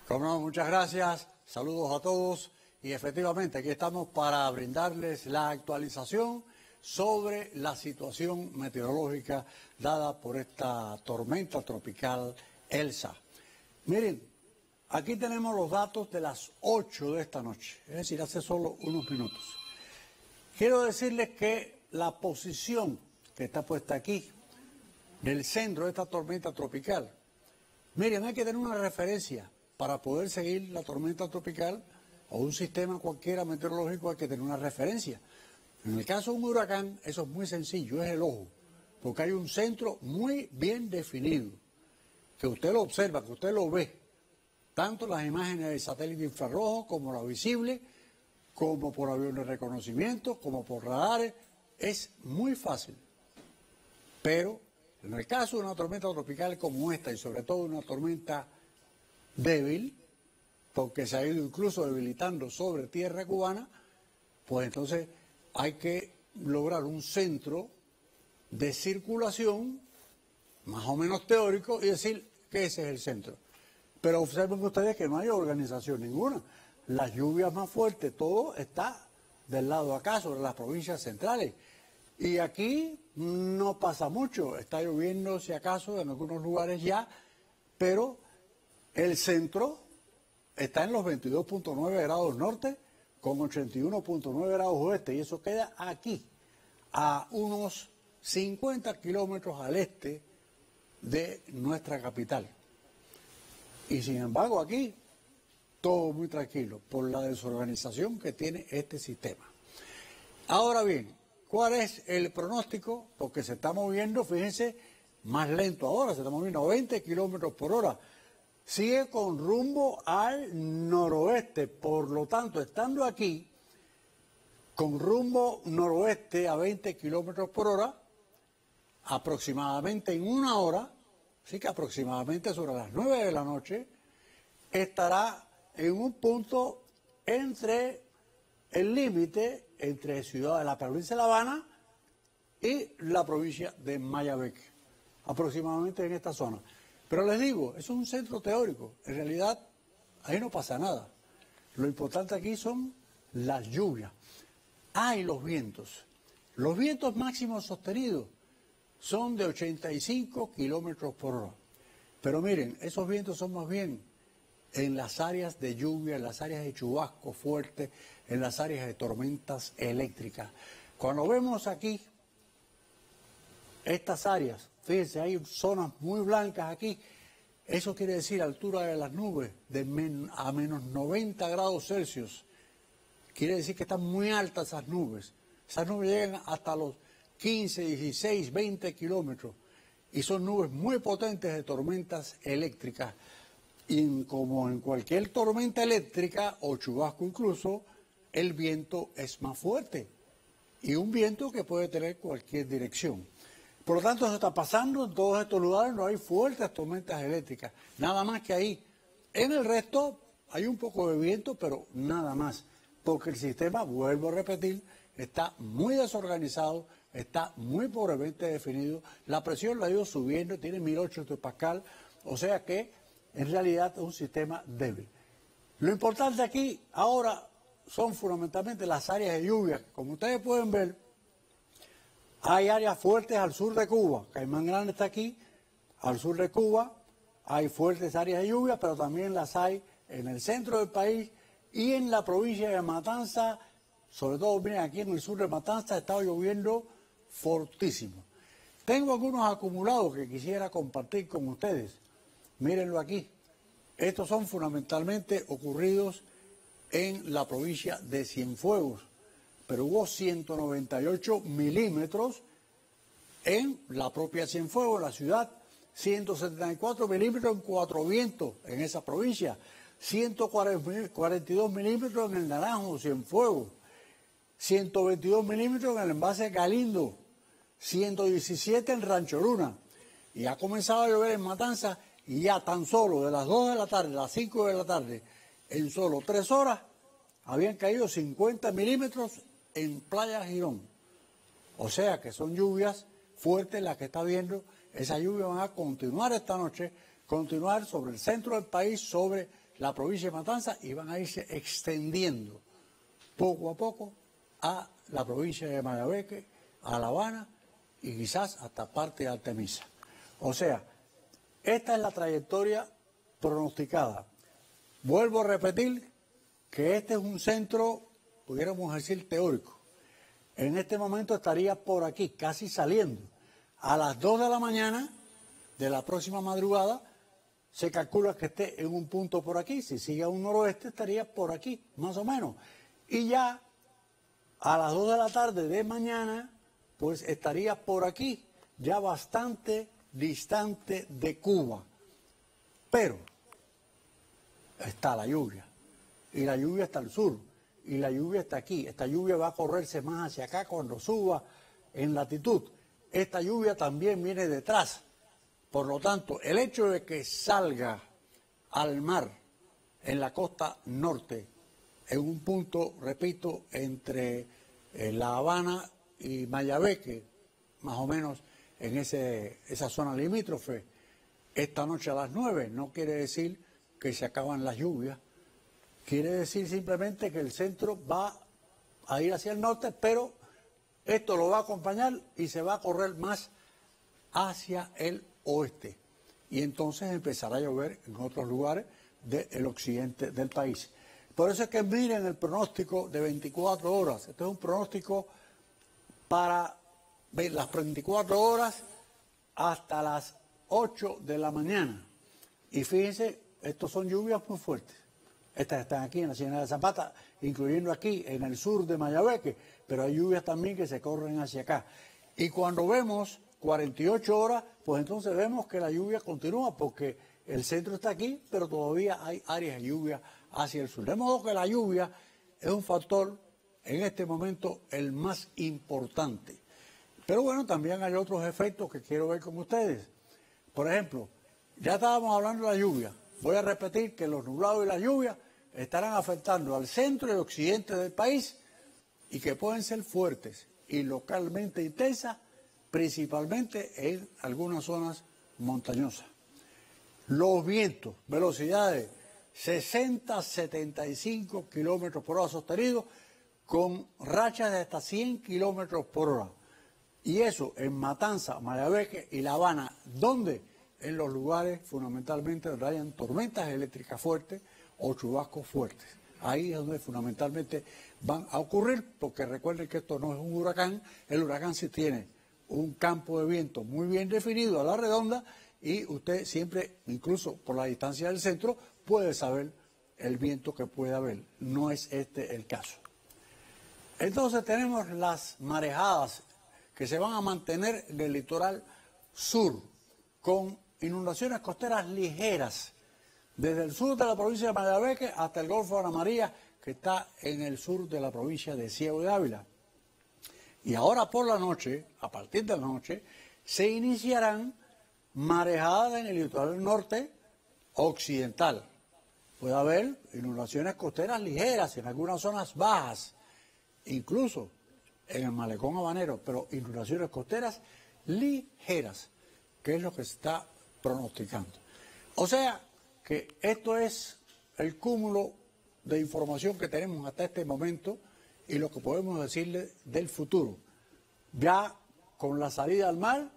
Como no, muchas gracias, saludos a todos y efectivamente aquí estamos para brindarles la actualización sobre la situación meteorológica dada por esta tormenta tropical Elsa. Miren, aquí tenemos los datos de las 8 de esta noche, es decir, hace solo unos minutos. Quiero decirles que la posición que está puesta aquí, del centro de esta tormenta tropical, miren, hay que tener una referencia para poder seguir la tormenta tropical o un sistema cualquiera meteorológico, hay que tener una referencia. En el caso de un huracán, eso es muy sencillo, es el ojo, porque hay un centro muy bien definido, que usted lo observa, que usted lo ve, tanto las imágenes del satélite infrarrojo como la visible, como por aviones de reconocimiento, como por radares, es muy fácil. Pero en el caso de una tormenta tropical como esta, y sobre todo una tormenta débil, porque se ha ido incluso debilitando sobre tierra cubana, pues entonces hay que lograr un centro de circulación más o menos teórico y decir que ese es el centro. Pero observen ustedes que no hay organización ninguna. Las lluvias más fuertes, todo está del lado acá, sobre las provincias centrales. Y aquí no pasa mucho, está lloviendo si acaso en algunos lugares ya, pero el centro está en los 22.9 grados norte con 81.9 grados oeste y eso queda aquí, a unos 50 kilómetros al este de nuestra capital. Y sin embargo aquí todo muy tranquilo por la desorganización que tiene este sistema. Ahora bien, ¿cuál es el pronóstico? Porque se está moviendo, fíjense, más lento ahora, se está moviendo a 20 kilómetros por hora. Sigue con rumbo al noroeste, por lo tanto, estando aquí, con rumbo noroeste a 20 kilómetros por hora, aproximadamente en una hora, así que aproximadamente sobre las 9 de la noche, estará en un punto entre el límite entre ciudad de la provincia de La Habana y la provincia de Mayabeque, aproximadamente en esta zona. Pero les digo, eso es un centro teórico, en realidad ahí no pasa nada. Lo importante aquí son las lluvias. Y los vientos. Los vientos máximos sostenidos son de 85 kilómetros por hora. Pero miren, esos vientos son más bien en las áreas de lluvia, en las áreas de chubasco fuerte, en las áreas de tormentas eléctricas. Cuando vemos aquí estas áreas, fíjense, hay zonas muy blancas aquí, eso quiere decir altura de las nubes a menos 90 grados Celsius. Quiere decir que están muy altas esas nubes. Esas nubes llegan hasta los 15, 16, 20 kilómetros y son nubes muy potentes de tormentas eléctricas. Y como en cualquier tormenta eléctrica o chubasco incluso, el viento es más fuerte y un viento que puede tener cualquier dirección. Por lo tanto, eso está pasando en todos estos lugares, no hay fuertes tormentas eléctricas, nada más que ahí. En el resto hay un poco de viento, pero nada más, porque el sistema, vuelvo a repetir, está muy desorganizado, está muy pobremente definido, la presión la ha ido subiendo, tiene 1800 hectopascal, o sea que en realidad es un sistema débil. Lo importante aquí ahora son fundamentalmente las áreas de lluvia. Como ustedes pueden ver, hay áreas fuertes al sur de Cuba. Caimán Grande está aquí, al sur de Cuba. Hay fuertes áreas de lluvia, pero también las hay en el centro del país y en la provincia de Matanza. Sobre todo, miren, aquí en el sur de Matanza ha estado lloviendo fortísimo. Tengo algunos acumulados que quisiera compartir con ustedes. Mírenlo aquí. Estos son fundamentalmente ocurridos en la provincia de Cienfuegos, pero hubo 198 milímetros en la propia Cienfuegos, la ciudad, 174 milímetros en Cuatro Vientos, en esa provincia, 142 milímetros en el Naranjo, Cienfuegos, 122 milímetros en el envase de Galindo, 117 en Rancho Luna, y ha comenzado a llover en Matanza. Y ya tan solo de las 2 de la tarde a las 5 de la tarde, en solo 3 horas, habían caído 50 milímetros en Playa Girón. O sea que son lluvias fuertes las que está viendo. Esas lluvias van a continuar esta noche, continuar sobre el centro del país, sobre la provincia de Matanzas y van a irse extendiendo poco a poco a la provincia de Mayabeque, a La Habana y quizás hasta parte de Artemisa. O sea, esta es la trayectoria pronosticada. Vuelvo a repetir que este es un centro, pudiéramos decir, teórico. En este momento estaría por aquí, casi saliendo. A las 2 de la mañana de la próxima madrugada se calcula que esté en un punto por aquí. Si sigue a un noroeste estaría por aquí, más o menos. Y ya a las 2 de la tarde de mañana, pues estaría por aquí, ya bastante distante de Cuba. Pero está la lluvia, y la lluvia está al sur, y la lluvia está aquí. Esta lluvia va a correrse más hacia acá cuando suba en latitud. Esta lluvia también viene detrás. Por lo tanto, el hecho de que salga al mar en la costa norte, en un punto, repito, entre La Habana y Mayabeque, más o menos en esa zona limítrofe, esta noche a las 9, no quiere decir que se acaban las lluvias, quiere decir simplemente que el centro va a ir hacia el norte, pero esto lo va a acompañar y se va a correr más hacia el oeste. Y entonces empezará a llover en otros lugares del occidente del país. Por eso es que miren el pronóstico de 24 horas. Este es un pronóstico para ver las 24 horas hasta las 8 de la mañana. Y fíjense, estos son lluvias muy fuertes. Estas están aquí en la Ciénaga de Zapata, incluyendo aquí en el sur de Mayabeque, pero hay lluvias también que se corren hacia acá. Y cuando vemos 48 horas, pues entonces vemos que la lluvia continúa, porque el centro está aquí, pero todavía hay áreas de lluvia hacia el sur. De modo que la lluvia es un factor, en este momento, el más importante. Pero bueno, también hay otros efectos que quiero ver con ustedes. Por ejemplo, ya estábamos hablando de la lluvia. Voy a repetir que los nublados y la lluvia estarán afectando al centro y occidente del país y que pueden ser fuertes y localmente intensas, principalmente en algunas zonas montañosas. Los vientos, velocidades 60 75 kilómetros por hora sostenidos, con rachas de hasta 100 kilómetros por hora. Y eso en Matanzas, Mayabeque y La Habana, donde en los lugares fundamentalmente donde hayan tormentas eléctricas fuertes o chubascos fuertes. Ahí es donde fundamentalmente van a ocurrir, porque recuerden que esto no es un huracán. El huracán sí tiene un campo de viento muy bien definido a la redonda y usted siempre, incluso por la distancia del centro, puede saber el viento que puede haber. No es este el caso. Entonces tenemos las marejadas que se van a mantener en el litoral sur, con inundaciones costeras ligeras, desde el sur de la provincia de Mayabeque hasta el Golfo de Ana María, que está en el sur de la provincia de Ciego de Ávila. Y ahora por la noche, a partir de la noche, se iniciarán marejadas en el litoral norte occidental. Puede haber inundaciones costeras ligeras en algunas zonas bajas, incluso en el malecón habanero, pero inundaciones costeras ligeras, que es lo que se está pronosticando. O sea que esto es el cúmulo de información que tenemos hasta este momento y lo que podemos decirle del futuro. Ya con la salida al mar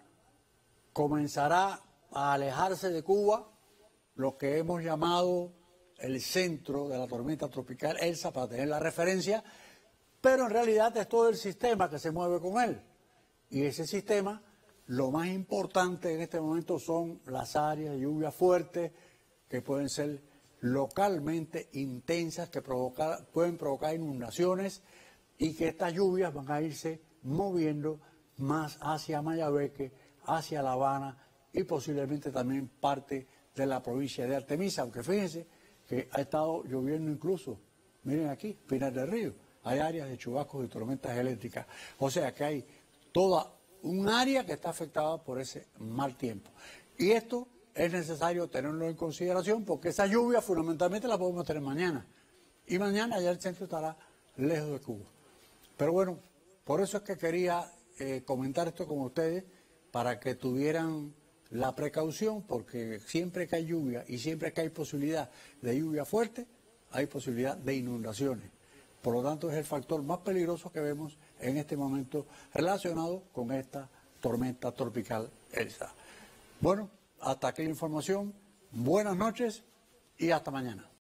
comenzará a alejarse de Cuba lo que hemos llamado el centro de la tormenta tropical Elsa, para tener la referencia, pero en realidad es todo el sistema que se mueve con él. Y ese sistema, lo más importante en este momento son las áreas de lluvia fuerte, que pueden ser localmente intensas, que pueden provocar inundaciones, y que estas lluvias van a irse moviendo más hacia Mayabeque, hacia La Habana y posiblemente también parte de la provincia de Artemisa, aunque fíjense que ha estado lloviendo incluso, miren aquí, Pinar del Río, hay áreas de chubascos y tormentas eléctricas, o sea que hay toda un área que está afectada por ese mal tiempo. Y esto es necesario tenerlo en consideración, porque esa lluvia fundamentalmente la podemos tener mañana, y mañana ya el centro estará lejos de Cuba. Pero bueno, por eso es que quería comentar esto con ustedes, para que tuvieran la precaución, porque siempre que hay lluvia y siempre que hay posibilidad de lluvia fuerte, hay posibilidad de inundaciones. Por lo tanto, es el factor más peligroso que vemos en este momento relacionado con esta tormenta tropical Elsa. Bueno, hasta aquí la información. Buenas noches y hasta mañana.